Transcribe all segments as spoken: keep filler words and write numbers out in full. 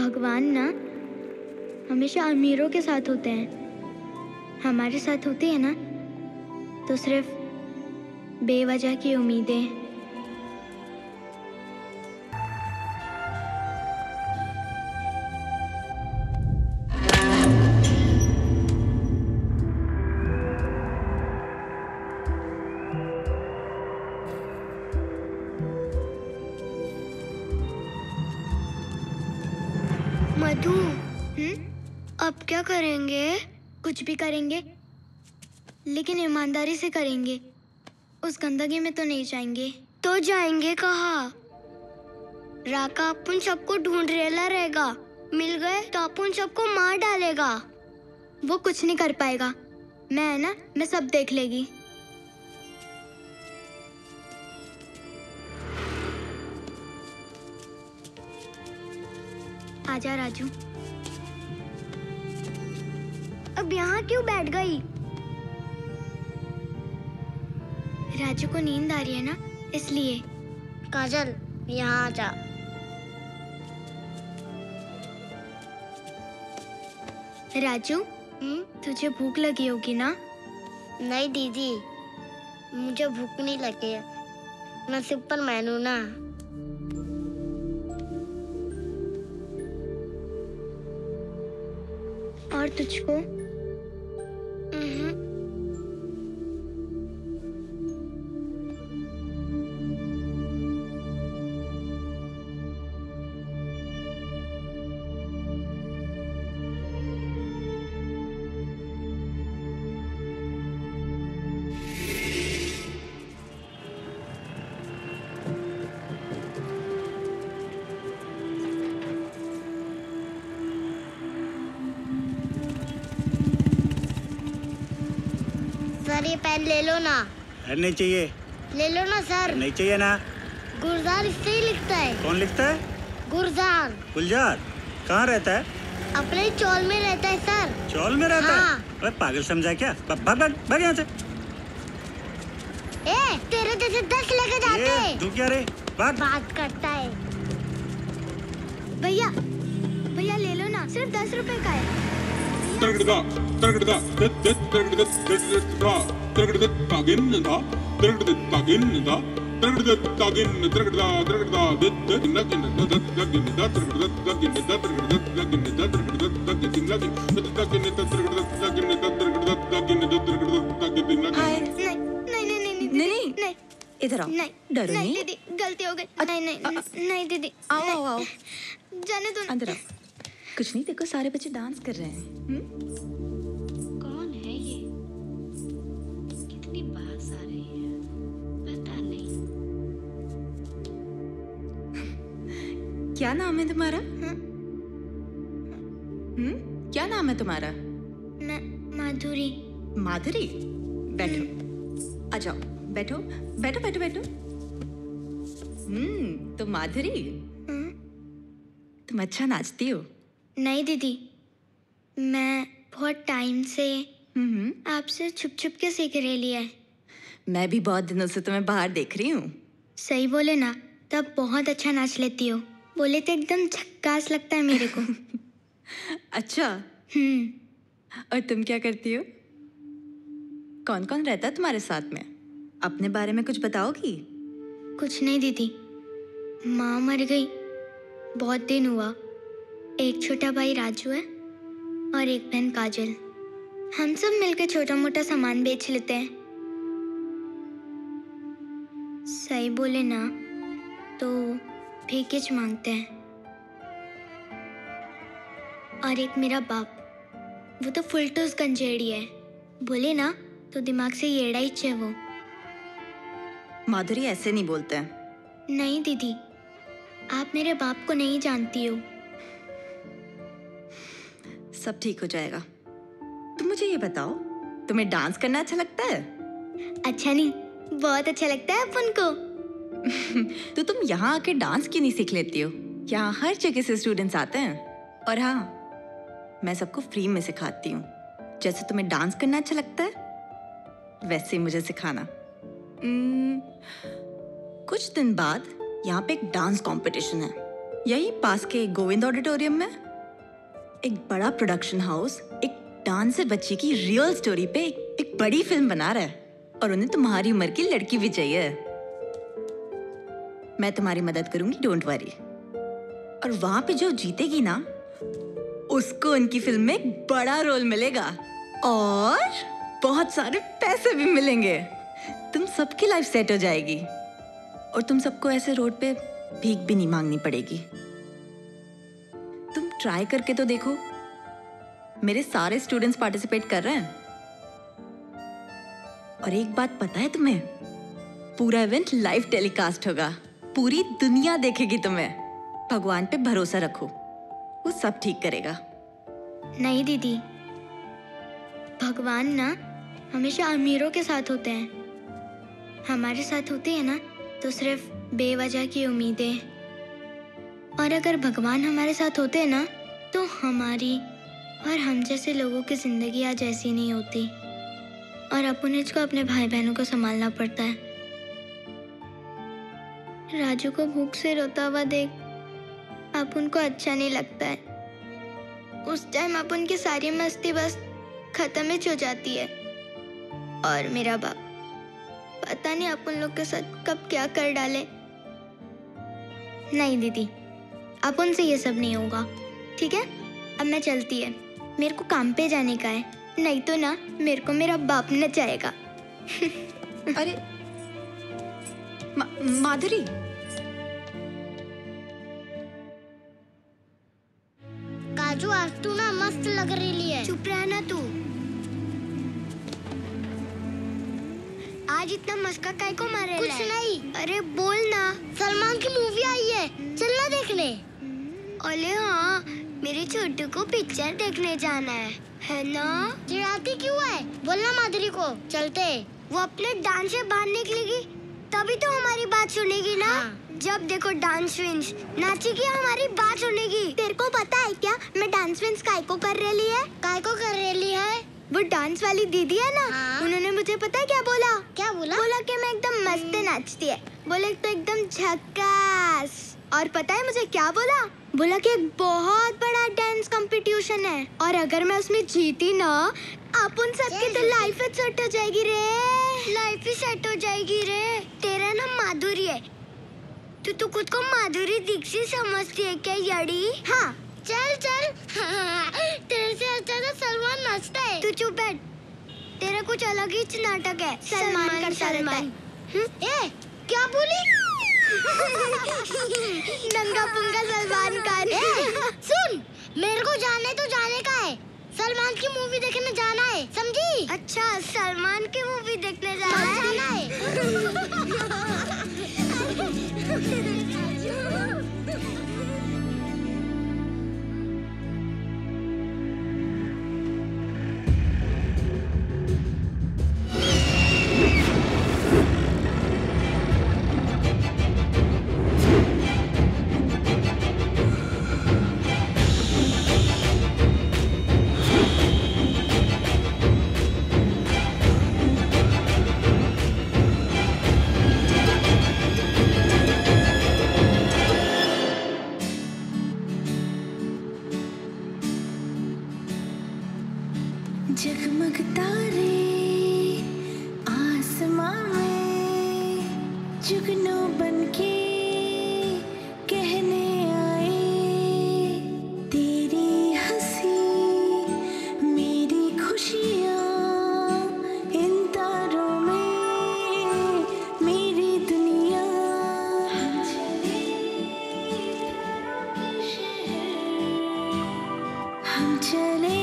भगवान ना हमेशा अमीरों के साथ होते हैं, हमारे साथ होती है ना तो सिर्फ बेवजह की उम्मीदें। मधु, हम्म? अब क्या करेंगे? कुछ भी करेंगे, लेकिन ईमानदारी से करेंगे। उस गंदगी में तो नहीं जाएंगे। तो जाएंगे कहाँ? राका अपन सबको ढूंढ रेला रहेगा। मिल गए तो अपन सबको मार डालेगा। वो कुछ नहीं कर पाएगा। मैं है ना, मैं सब देख लेगी। आजा राजू। अब यहाँ क्यों बैठ गई? राजू को नींद आ रही है ना, इसलिए। काजल, यहाँ आजा। राजू, तुझे भूख लगी होगी ना? नहीं दीदी, मुझे भूख नहीं लगी है। मैं सुपरमैन हूँ ना। और तुझको? सर ये पेन ले लो ना। पेन नहीं चाहिए। ले लो ना सर। नहीं चाहिए ना। गुलजार इससे ही लिखता है। कौन लिखता है? गुलजार। गुलजार कहाँ रहता है? अपने चौल में रहता है सर। चौल में रहता हाँ। है? अरे पागल समझा क्या? भाग भाग भाग यहाँ से। ए, तेरे जैसे दस लेके जाते हैं। तू क्या रे? भाग। बात करता है। भैया, भैया ले लो ना, सिर्फ दस रुपए का है। तरगड़ा तरगड़ा दत दत तरगड़ा तरगड़ा तरगड़ा तागिन दा तरगड़ा तागिन दा तरगड़ा तागिन तरगड़ा तरगड़ा दत दत नगिन दत नगिन दा तरगड़ा नगिन दा तरगड़ा नगिन दा तरगड़ा नगिन नगिन दत नगिन दा तरगड़ा नगिन दा तरगड़ा नगिन दा तरगड़ा नगिन नगिन। नहीं नहीं नहीं नहीं नहीं नहीं इधर आओ। नहीं डरो नहीं। नहीं दीदी, गलती हो गई। नहीं नहीं नहीं दीदी, आओ आओ आओ। जाने दो। अंदर आओ। कुछ नहीं, देखो सारे बच्चे डांस कर रहे हैं। हुँ? कौन है ये? कितनी बास आ रही है, पता नहीं। क्या नाम है तुम्हारा? हाँ? हम्म? क्या नाम है तुम्हारा? मैं माधुरी। माधुरी, बैठो। आ जाओ, बैठो बैठो बैठो बैठो। हम्म, तो माधुरी, हाँ? तुम अच्छा नाचती हो। नहीं दीदी, मैं बहुत टाइम से हम्म, आपसे छुप छुप के सीख रही है। मैं भी बहुत दिनों से तुम्हें बाहर देख रही हूँ। सही बोले ना, तब बहुत अच्छा नाच लेती हो। बोले तो एकदम झक्कास लगता है मेरे को। अच्छा। हम्म। और तुम क्या करती हो? कौन कौन रहता है तुम्हारे साथ में? अपने बारे में कुछ बताओगी? कुछ नहीं दीदी, माँ मर गई, बहुत दिन हुआ। एक छोटा भाई राजू है और एक बहन काजल। हम सब मिलकर छोटा मोटा सामान बेच लेते हैं। सही बोले ना तो भीख मांगते हैं। और एक मेरा बाप, वो तो फुलटूस गंजेड़ी है। बोले ना तो दिमाग से येड़ा ही है वो। माधुरी, ऐसे नहीं बोलते हैं। नहीं दीदी, आप मेरे बाप को नहीं जानती हो। सब ठीक हो जाएगा। तुम मुझे ये बताओ, तुम्हें डांस करना अच्छा लगता है? अच्छा नहीं, बहुत अच्छा लगता है अपन को। तो तुम यहाँ आके डांस क्यों नहीं सीख लेती हो? यहाँ हर जगह से स्टूडेंट्स आते हैं। और हाँ, मैं सबको फ्री में सिखाती हूँ। जैसे तुम्हें डांस करना अच्छा लगता है, वैसे ही मुझे सिखाना। कुछ दिन बाद यहाँ पे एक डांस कंपटीशन है। यही पास के गोविंद ऑडिटोरियम में एक बड़ा प्रोडक्शन हाउस एक डांसर बच्ची की रियल स्टोरी पे एक, एक बड़ी फिल्म बना रहा है और उन्हें तुम्हारी उम्र की लड़की भी चाहिए। मैं तुम्हारी मदद करूंगी, डोंट वरी। और वहां पे जो जीतेगी ना उसको उनकी फिल्म में एक बड़ा रोल मिलेगा और बहुत सारे पैसे भी मिलेंगे। तुम सबकी लाइफ सेट हो जाएगी और तुम सबको ऐसे रोड पे भीख भी नहीं मांगनी पड़ेगी। तुम ट्राई करके तो देखो। मेरे सारे स्टूडेंट्स पार्टिसिपेट कर रहे हैं और एक बात पता है तुम्हें, पूरा इवेंट लाइव टेलीकास्ट होगा, पूरी दुनिया देखेगी तुम्हें। भगवान पे भरोसा रखो, वो सब ठीक करेगा। नहीं दीदी, भगवान ना हमेशा अमीरों के साथ होते हैं, हमारे साथ होते हैं ना तो सिर्फ बेवजह की उम्मीदें। और अगर भगवान हमारे साथ होते हैं ना तो हमारी और हम जैसे लोगों की जिंदगी आज ऐसी नहीं होती और अपुनेज को अपने भाई बहनों को संभालना पड़ता है। राजू को भूख से रोता हुआ देख अपुन को अच्छा नहीं लगता है। उस टाइम अपुन की सारी मस्ती बस खत्म ही हो जाती है। और मेरा बाप पता नहीं अपन लोग के साथ कब क्या कर डाले। नहीं दीदी, अपन से ये सब नहीं होगा, ठीक है? अब मैं चलती है, मेरे को काम पे जाने का है, नहीं तो ना मेरे को मेरा बाप नचाएगा। अरे मा, माधुरी, काजू आज तू ना मस्त लग रही है। चुप रहना तू। आज इतना मस्का काय को मारे? कुछ नहीं। अरे बोल ना। सलमान की मूवी आई है, चलना देखने। अरे हाँ, मेरी छोटू को पिक्चर देखने जाना है, है ना? चिढ़ाती क्यों है? बोलना माधुरी को, चलते। वो अपने डांस से बाहर निकलेगी तभी तो हमारी बात सुनेगी ना। हाँ। जब देखो डांस विंस नाचेगी, हमारी बात सुनेगी। तेरे को पता है क्या मैं डांस विंस काय को कर रही है? काय को कर रही है? वो डांस वाली दीदी है ना, हाँ? उन्होंने मुझे पता है क्या बोला? क्या बोला? बोला कि मैं एकदम मस्त नाचती है। बोले तो एकदम झक्कास। और पता है मुझे क्या बोला? बोला कि एक बहुत बड़ा डांस कंपटीशन है और अगर मैं उसमें जीती ना, अपन सबकी तो लाइफ ही सेट हो जाएगी रे। लाइफ ही सेट हो जाएगी रे। तेरा नाम माधुरी है, तू तो खुद को माधुरी दीक्षित समझती है क्या यारी? हाँ चल चल। तेरे से अच्छा तो सलमान नाचता है। तू चुप बैठ, तेरा कुछ अलग ही नाटक है। सलमान करता रहता है। ए, क्या बोली? नंगा पुंगा सलमान खान। सुन, मेरे को जाने तो जाने का है, सलमान की मूवी देखने जाना है, समझी? अच्छा, सलमान की मूवी देखने जाना है। जाना है। जगमग तारे आसमां में जुगनू बनके कहने आए, तेरी हंसी मेरी खुशियाँ इन तारों में मेरी दुनिया। हम चले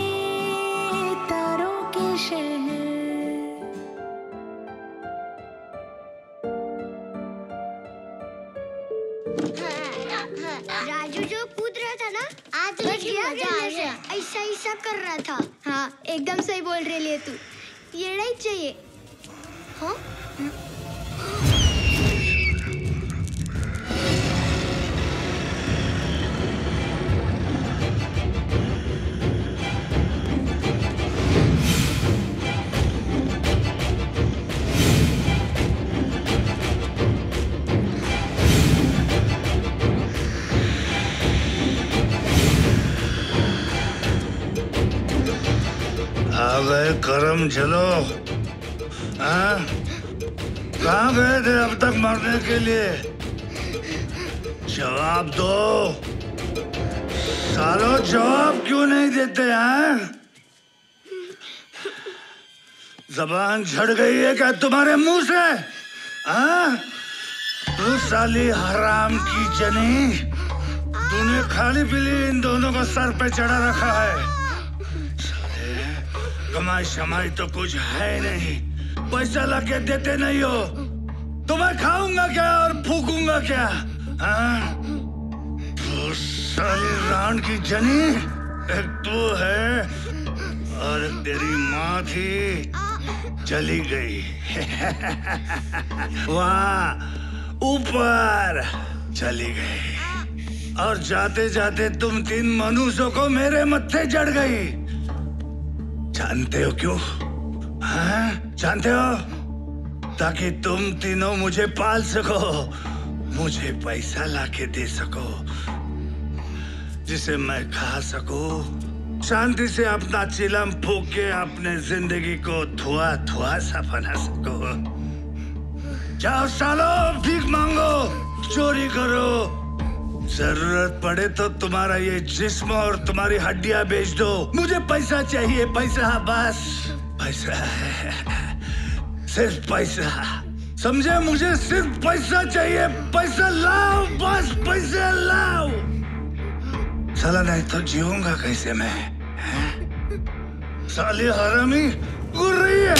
राजू जो कूद रहा था ना, आज ऐसा ऐसा कर रहा था। हाँ, एकदम सही बोल रही है तू, ये नहीं चाहिए। हाँ? करम चलो। हाँ? कहाँ गए थे अब तक मरने के लिए? जवाब दो। सालो जवाब क्यों नहीं देते हैं? जबान झड़ गई है क्या तुम्हारे मुंह से? हाँ? तू साली हराम की जनी, तूने खाली पीली इन दोनों को सर पे चढ़ा रखा है। साले कमाई शमाई तो कुछ है नहीं, पैसा लाके देते नहीं हो। तो मैं खाऊंगा क्या और फूकूंगा क्या? हाँ? तो साली रान की जनी, एक तू है और एक तेरी माँ थी, चली गई। वहाँ ऊपर चली गई और जाते जाते तुम तीन मनुष्यों को मेरे मत्थे जड़ गई। जानते हो क्यों? हाँ? जानते हो? ताकि तुम तीनों मुझे पाल सको, मुझे पैसा लाके दे सको, जिसे मैं खा सकूं, शांति से अपना चिलम फूक के अपने जिंदगी को धुआं धुआं सा बना सको। जाओ सालो, भीख मांगो, चोरी करो, जरूरत पड़े तो तुम्हारा ये जिस्म और तुम्हारी हड्डियां बेच दो। मुझे पैसा चाहिए, पैसा, बस पैसा है, सिर्फ पैसा, समझे? मुझे सिर्फ पैसा चाहिए, पैसा लाओ, बस पैसा लाओ। साला नहीं तो जीऊंगा कैसे मैं? साली हरामी घूर रही है।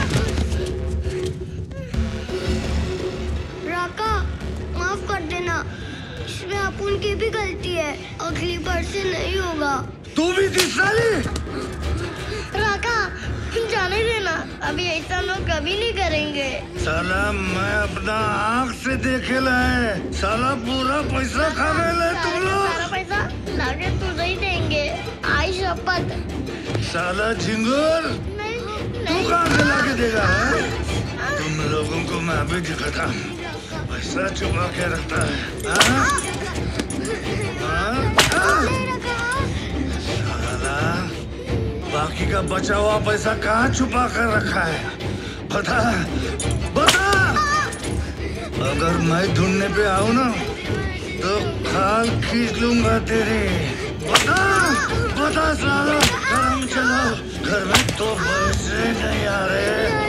राका, माफ कर देना, इसमें अपुन की भी गलती है, अगली बार से नहीं होगा। तू भी थी साली? राका, जाने देना, अभी ऐसा लोग कभी नहीं करेंगे। साला मैं अपना आँख से देखे है, साला पूरा पैसा खा गए तुम लोग। सारा पैसा लाके तुझे ही देंगे, आई शपथ। साला झिंगुर, तू कहाँ से लाके देगा? है? तुम लोगों को मैं अभी दिखाता हूँ, पैसा छुपा के रखता है। हाँ? हाँ? साला बाकी का बचा हुआ पैसा कहाँ छुपा कर रखा है? बता, बता। अगर मैं ढूंढने पे आऊँ ना तो खाल खींच लूंगा तेरी। बता, बता साला। काम चलो, घर में तो पैसे नहीं आ रहे।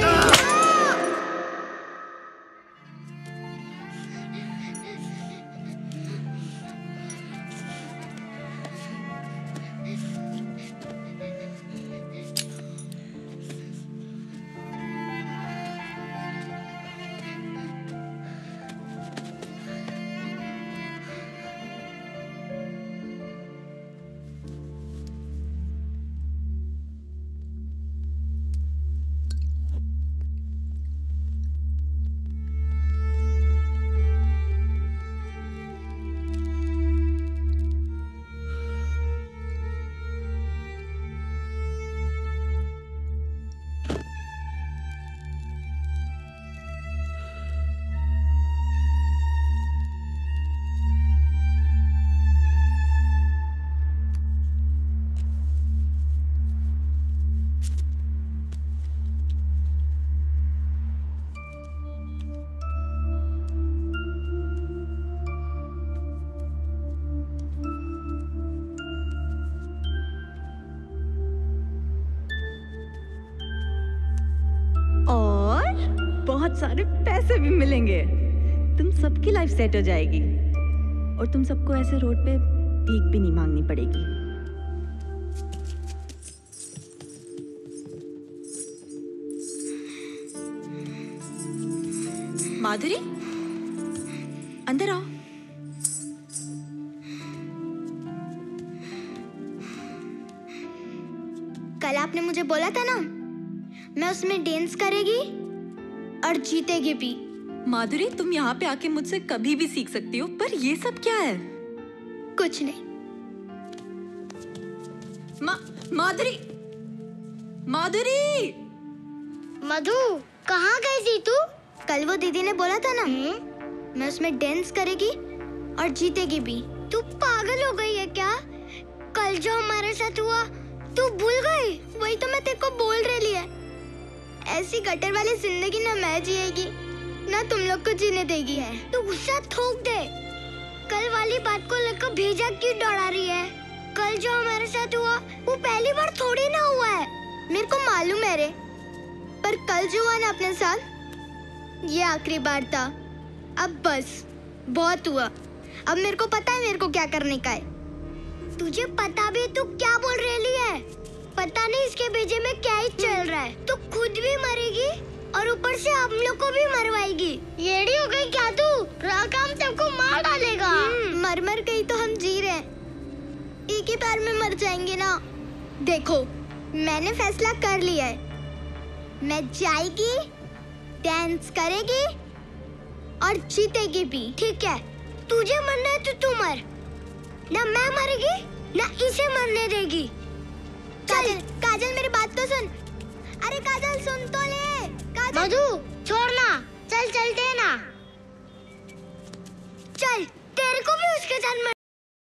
बहुत सारे पैसे भी मिलेंगे, तुम सबकी लाइफ सेट हो जाएगी और तुम सबको ऐसे रोड पे भीख भी नहीं मांगनी पड़ेगी। माधुरी, अंदर आओ। कल आपने मुझे बोला था ना, मैं उसमें डांस करेगी और जीतेगी भी। माधुरी, तुम यहाँ पे आके मुझसे कभी भी सीख सकती हो, पर ये सब क्या है? कुछ नहीं। मा, माधुरी, माधुरी, मधु, कहाँ गई थी तू? कल वो दीदी ने बोला था ना, मैं उसमें डांस करेगी और जीतेगी भी। तू पागल हो गई है क्या? कल जो हमारे साथ हुआ तू भूल गई? वही तो मैं तेरे को बोल रही है। ऐसी गटर वाली जिंदगी ना मैं जिएगी ना तुम लोग को जीने देगी है। तू गुस्सा थूक दे। कल वाली बात को लेकर भेजा क्यों दौड़ा रही है? कल जो हमारे साथ हुआ वो पहली बार थोड़ी ना हुआ है। मेरे को मालूम है रे, पर कल जो हुआ ना अपने साथ ये आखिरी बार था। अब बस बहुत हुआ। अब मेरे को पता है मेरे को क्या करने का है। तुझे पता भी तू क्या बोल रही है? पता नहीं इसके भेजे में क्या ही चल रहा है। तू खुद भी मरेगी और ऊपर से हम लोग को भी मरवाएगी। येड़ी हो गई क्या तू? राकाम सबको मार डालेगा। मर मर गई तो हम जी रहे हैं, एक ही बार में मर जाएंगे ना। देखो मैंने फैसला कर लिया है, मैं जाएगी, डांस करेगी और जीतेगी भी, ठीक है? तुझे मरना है तो तू मर, ना मैं मरेगी ना इसे मरने देगी। काजल, काजल मेरी बात तो सुन। अरे काजल सुन तो ले। काजल मधु छोड़ना, चल चलते ना। चल तेरे को भी उसके साथ मर...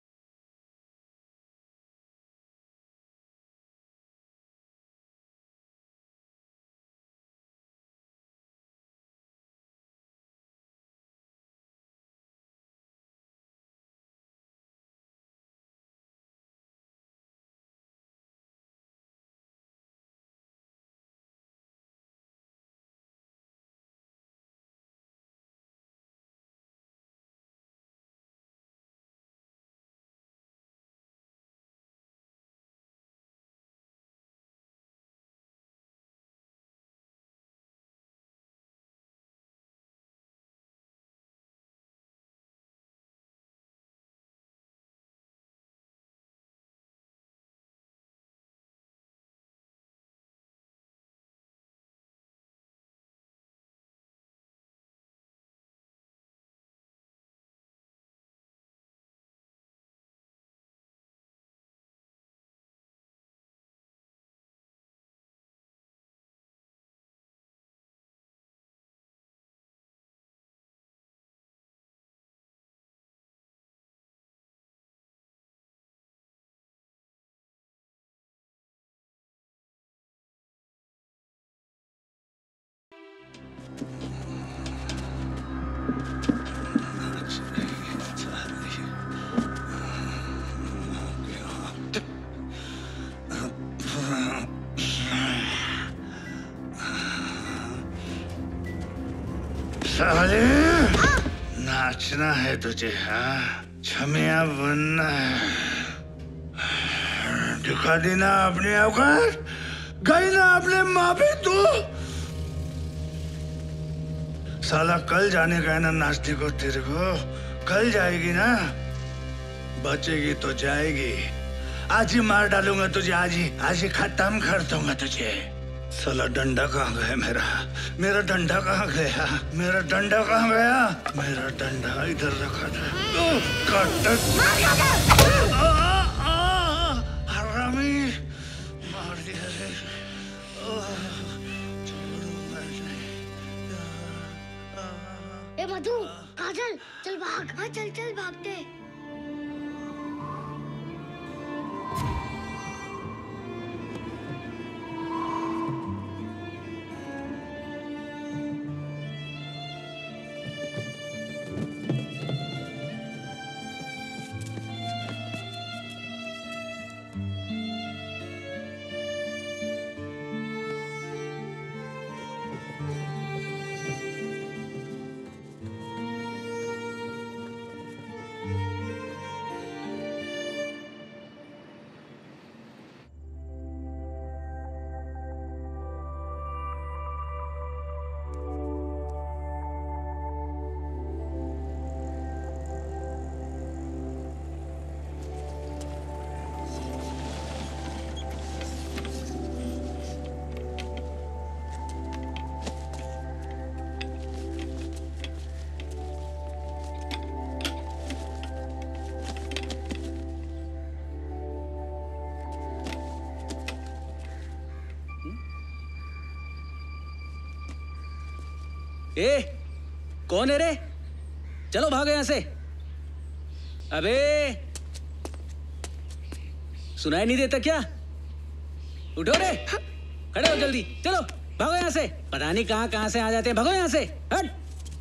साले, नाचना है तुझे? हाँ, छमिया बनना है। दिखा देना अपने औकात, गई ना अपने माँ पे तू। साला कल जाने का है ना नाचने को तेरे को। कल जाएगी ना, बचेगी तो जाएगी। आज ही मार डालूंगा तुझे, आज ही आज ही खत्म कर दूंगा तुझे। साला डंडा कहाँ गया मेरा? मेरा डंडा कहाँ गया? मेरा डंडा कहाँ गया? मेरा डंडा इधर रखा था। हरामी मार दिया रे। ए मधु, काजल, चल भाग। हाँ चल चल भागते। ए, कौन है रे? चलो भागो यहां से। अबे सुनाई नहीं देता क्या? उठो रे, खड़े हो जल्दी, चलो भागो यहाँ से। पता नहीं कहाँ कहाँ से आ जाते हैं, भागो यहाँ से, हट।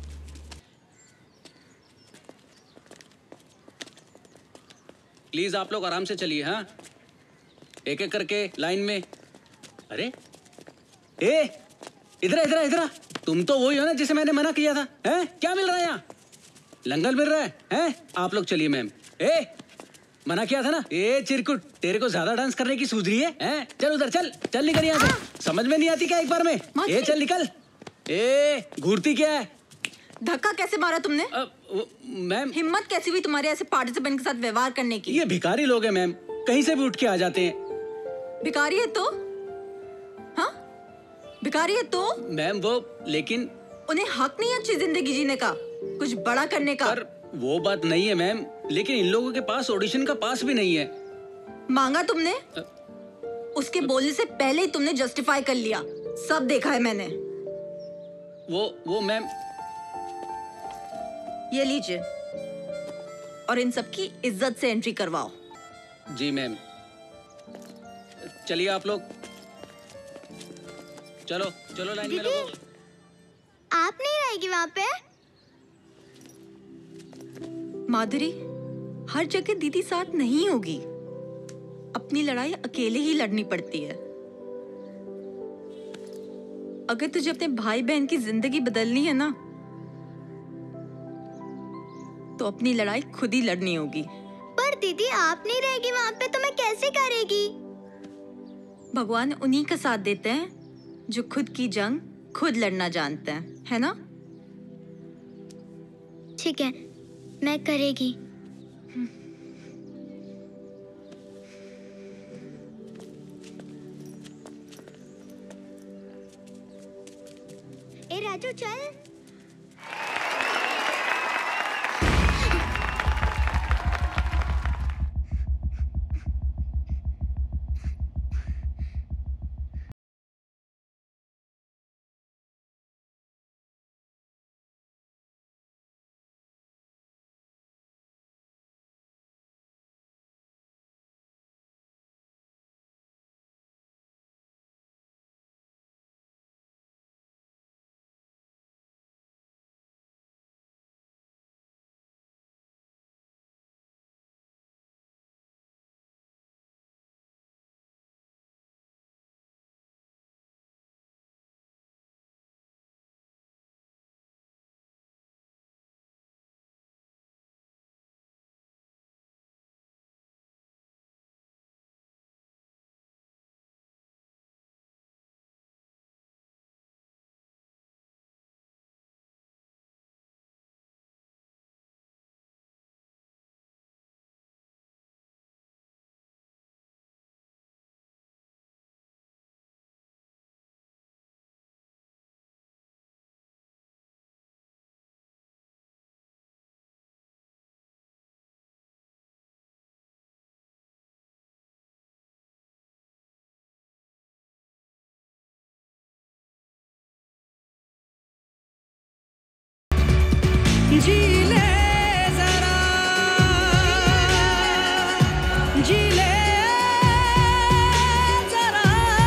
प्लीज आप लोग आराम से चलिए, हाँ, एक एक करके लाइन में। अरे ए, इधर इधर इधर, तुम तो वही हो ना जिसे मैंने मना किया था, हैं? क्या मिल रहा है यहाँ? लंगर मिल रहा है, हैं? आप लोग चलिए मैम। ए, मना किया था ना। ए चिरकुट, तेरे को ज्यादा डांस करने की सूझ रही है, हैं? चल उधर, चल चल निकल यहाँ से। समझ में नहीं आती क्या एक बार में? ए चल निकल। ए घूरती क्या है? धक्का कैसे मारा तुमने? मैम हिम्मत कैसी हुई तुम्हारे ऐसे पार्टिसिपेंट के साथ व्यवहार करने की? ये भिखारी लोग हैं मैम, कहीं से भी उठ के आ जाते हैं। भिखारी है तो? हाँ, भिखारी है तो? मैम वो, लेकिन उन्हें हक नहीं है अच्छी जिंदगी जीने का, कुछ बड़ा करने का। पर वो बात नहीं है मैम, लेकिन इन लोगों के पास ऑडिशन का पास भी नहीं है। मांगा तुमने? उसके बोलने से पहले ही तुमने जस्टिफाई कर लिया, सब देखा है मैंने। वो वो मैम, ये लीजिए और इन सब की इज्जत से एंट्री करवाओ। जी मैम। चलिए आप लोग, चलो चलो लाइन में लगो। आप नहीं रहेगी वहाँ पे? माधुरी, हर जगह दीदी साथ नहीं होगी, अपनी लड़ाई अकेले ही लड़नी पड़ती है। अगर तुझे अपने भाई बहन की जिंदगी बदलनी है ना, तो अपनी लड़ाई खुद ही लड़नी होगी। पर दीदी आप नहीं रहेगी वहाँ पे तो मैं कैसे करेगी? भगवान उन्हीं का साथ देते हैं जो खुद की जंग खुद लड़ना जानते हैं, है ना? ठीक है, मैं करेगी। ए राजू चल। जी ले जरा, जी ले जरा।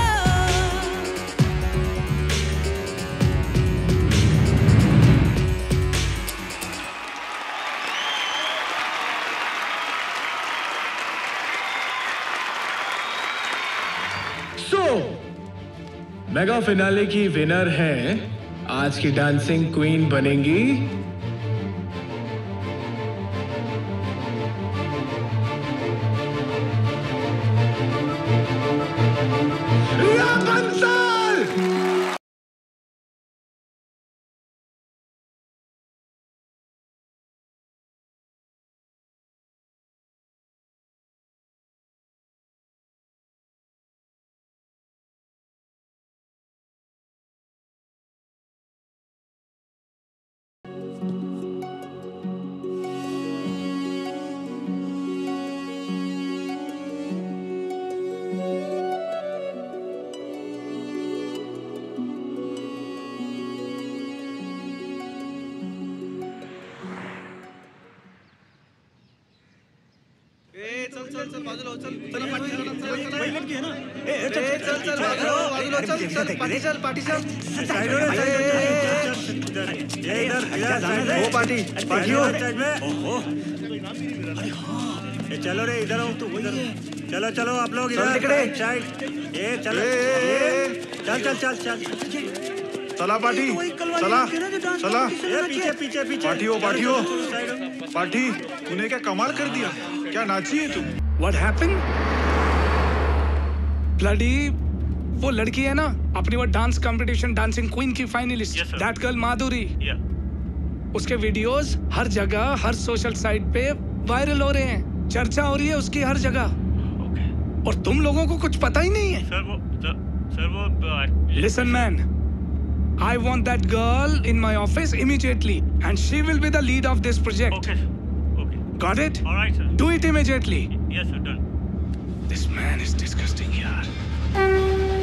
सो मेगा फिनाले की विनर है, आज की डांसिंग क्वीन बनेंगी रापंजल। वही लड़की है ना? ए, ए, चल, चल, चल, चल, चल, पार्टी चल, पार्टी चल। साइड हो रे, साइड हो, इधर, ये इधर, इधर, साइड में। वो पार्टी, पार्टी हो। साइड में। ओहो। ए, चलो रे, इधर आओ, इधर। चलो, चलो, आप लोग इधर, साइड। ए, चलो, ए, चल, चल, चल, चल। चला पार्टी, चला, चला। ए, पीछे, पीछे, पीछे। पार्टी हो, पार्टी हो। साइड हो। पार्टी, तूने क्या कमाल कर दिया? क्या नाची है तुम? What happened? Bloody, वो लड़की है ना अपनी वो डांस कंपटीशन डांसिंग क्वीन की फाइनलिस्ट, दैट गर्ल माधुरी। उसके वीडियोस हर जगह हर सोशल साइट पे वायरल हो रहे हैं, चर्चा हो रही है उसकी हर जगह। और तुम लोगों को कुछ पता ही नहीं है। सर वो सर वो listen man, I want that girl in my office immediately and she will be the lead of this project. Okay. Okay. Got it? All right, sir. Do it immediately. Yes, sir. Done. This man is disgusting, yaar.